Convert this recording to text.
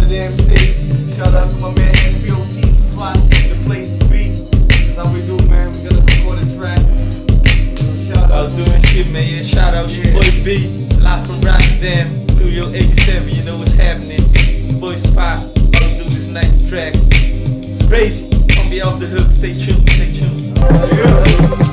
Rotterdam City. Shout out to my man S.P.O.T. Spot, the place to be. That's how we do, man. We gotta record a track. Shout out doing shit, man. Yeah, shout out your boy B, live from Rotterdam, Studio 87. You know what's happening. Boy Spot, gonna do this nice track. It's brave. Gonna be off the hook. Stay tuned. Stay tuned. Yeah.